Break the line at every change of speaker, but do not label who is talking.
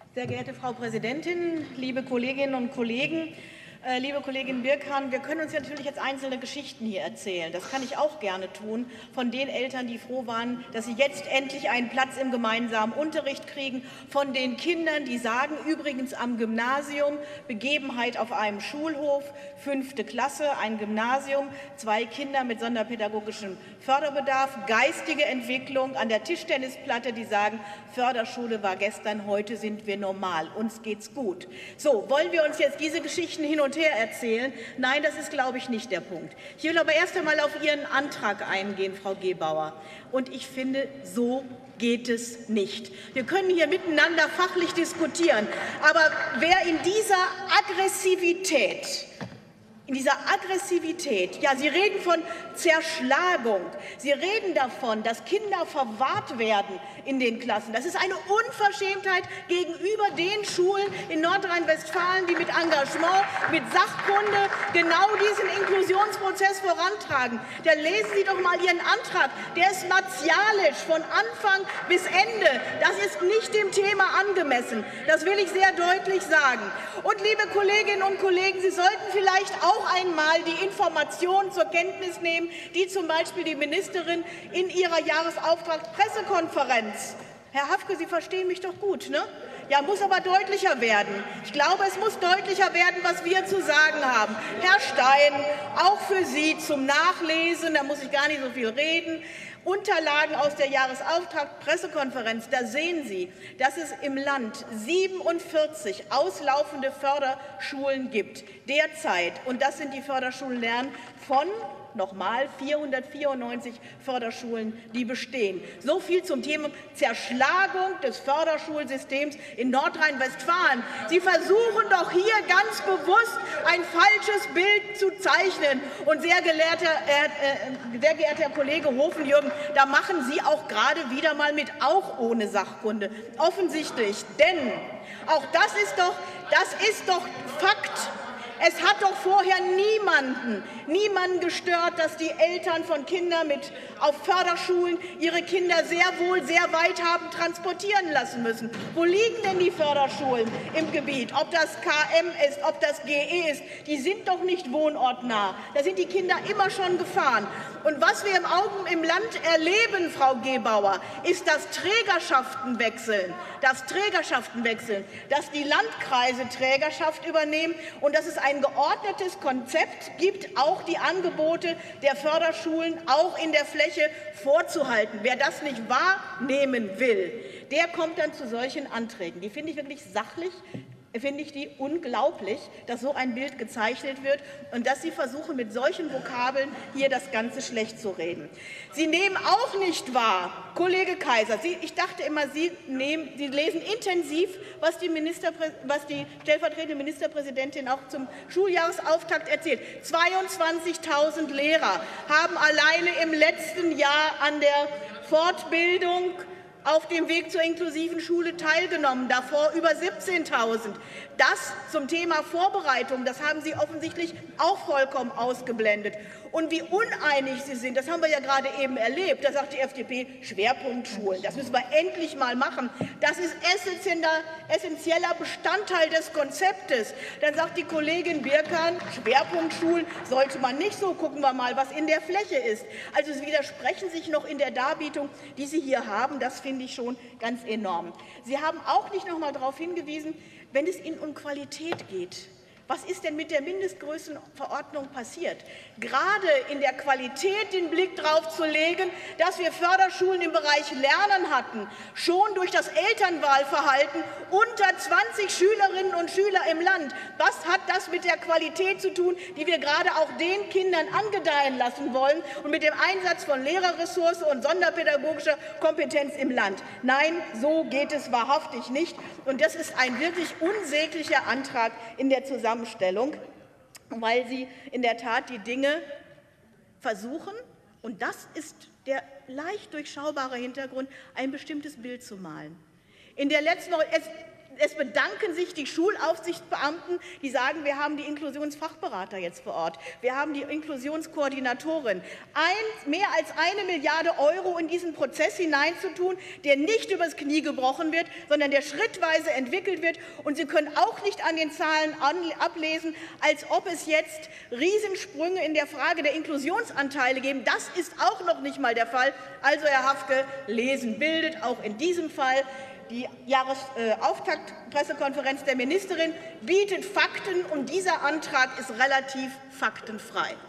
Sehr geehrte Frau Präsidentin, liebe Kolleginnen und Kollegen! Liebe Kollegin Birkan, wir können uns ja natürlich jetzt einzelne Geschichten hier erzählen. Das kann ich auch gerne tun, von den Eltern, die froh waren, dass sie jetzt endlich einen Platz im gemeinsamen Unterricht kriegen, von den Kindern, die sagen, übrigens am Gymnasium, Begebenheit auf einem Schulhof, 5. Klasse, ein Gymnasium, 2 Kinder mit sonderpädagogischem Förderbedarf, geistige Entwicklung an der Tischtennisplatte, die sagen, Förderschule war gestern, heute sind wir normal, uns geht's gut. So, wollen wir uns jetzt diese Geschichten hin und her erzählen? Nein, das ist, glaube ich, nicht der Punkt. Ich will aber erst einmal auf Ihren Antrag eingehen, Frau Gebauer. Und ich finde, so geht es nicht. Wir können hier miteinander fachlich diskutieren, aber wer in dieser Aggressivität, ja, Sie reden von Zerschlagung, Sie reden davon, dass Kinder verwahrt werden in den Klassen. Das ist eine Unverschämtheit gegenüber den Schulen in Nordrhein-Westfalen, die mit Engagement, mit Sachkunde genau diesen Inklusionsprozess vorantragen. Da lesen Sie doch mal Ihren Antrag. Der ist martialisch von Anfang bis Ende. Das ist nicht dem Thema angemessen. Das will ich sehr deutlich sagen. Und liebe Kolleginnen und Kollegen, Sie sollten vielleicht auch einmal die Informationen zur Kenntnis nehmen, die zum Beispiel die Ministerin in ihrer Jahresauftragspressekonferenz. Herr Hafke, Sie verstehen mich doch gut, ne? Ja, muss aber deutlicher werden. Ich glaube, es muss deutlicher werden, was wir zu sagen haben. Herr Stein, auch für Sie zum Nachlesen, da muss ich gar nicht so viel reden. Unterlagen aus der Jahresauftragspressekonferenz, da sehen Sie, dass es im Land 47 auslaufende Förderschulen gibt, derzeit. Und das sind die Förderschulen Lernen von nochmal 494 Förderschulen, die bestehen. So viel zum Thema Zerschlagung des Förderschulsystems in Nordrhein-Westfalen. Sie versuchen doch hier ganz bewusst ein falsches Bild zu zeichnen. Und sehr geehrter Herr Kollege Hofen-Jürgen, da machen Sie auch gerade wieder mal mit, auch ohne Sachkunde. Offensichtlich. Denn auch das ist doch Fakt. Es hat doch vorher niemanden gestört, dass die Eltern von Kindern auf Förderschulen ihre Kinder sehr wohl sehr weit haben transportieren lassen müssen. Wo liegen denn die Förderschulen im Gebiet? Ob das KM ist, ob das GE ist, die sind doch nicht wohnortnah. Da sind die Kinder immer schon gefahren. Und was wir im Land erleben, Frau Gebauer, ist das Trägerschaftenwechseln, dass die Landkreise Trägerschaft übernehmen und dass es ein geordnetes Konzept gibt, auch die Angebote der Förderschulen auch in der Fläche vorzuhalten. Wer das nicht wahrnehmen will, der kommt dann zu solchen Anträgen. Die finde ich wirklich sachlich. Finde ich die unglaublich, dass so ein Bild gezeichnet wird und dass Sie versuchen, mit solchen Vokabeln hier das Ganze schlecht zu reden. Sie nehmen auch nicht wahr, Kollege Kaiser, ich dachte immer, Sie lesen intensiv, was die stellvertretende Ministerpräsidentin auch zum Schuljahresauftakt erzählt. 22.000 Lehrer haben alleine im letzten Jahr an der Fortbildung auf dem Weg zur inklusiven Schule teilgenommen, davor über 17.000. Das zum Thema Vorbereitung, das haben Sie offensichtlich auch vollkommen ausgeblendet. Und wie uneinig Sie sind, das haben wir ja gerade eben erlebt. Da sagt die FDP, Schwerpunktschulen, das müssen wir endlich mal machen. Das ist essentieller Bestandteil des Konzeptes. Dann sagt die Kollegin Birkan, Schwerpunktschulen sollte man nicht so, gucken wir mal, was in der Fläche ist. Also Sie widersprechen sich noch in der Darbietung, die Sie hier haben. Das finde ich schon ganz enorm. Sie haben auch nicht noch mal darauf hingewiesen, wenn es Ihnen um Qualität geht. Was ist denn mit der Mindestgrößenverordnung passiert? Gerade in der Qualität den Blick darauf zu legen, dass wir Förderschulen im Bereich Lernen hatten, schon durch das Elternwahlverhalten unter 20 Schülerinnen und Schüler im Land. Was hat das mit der Qualität zu tun, die wir gerade auch den Kindern angedeihen lassen wollen und mit dem Einsatz von Lehrerressource und sonderpädagogischer Kompetenz im Land? Nein, so geht es wahrhaftig nicht. Und das ist ein wirklich unsäglicher Antrag in der Zusammenstellung, weil Sie in der Tat die Dinge versuchen, und das ist der leicht durchschaubare Hintergrund, ein bestimmtes Bild zu malen. In der letzten Woche, Es bedanken sich die Schulaufsichtsbeamten, die sagen, wir haben die Inklusionsfachberater jetzt vor Ort, wir haben die Inklusionskoordinatorin. Mehr als 1 Milliarde € in diesen Prozess hineinzutun, der nicht übers Knie gebrochen wird, sondern der schrittweise entwickelt wird. Und Sie können auch nicht an den Zahlen ablesen, als ob es jetzt Riesensprünge in der Frage der Inklusionsanteile geben. Das ist auch noch nicht mal der Fall. Also, Herr Hafke, lesen bildet auch in diesem Fall. Die Jahresauftaktpressekonferenz der Ministerin bietet Fakten, und dieser Antrag ist relativ faktenfrei.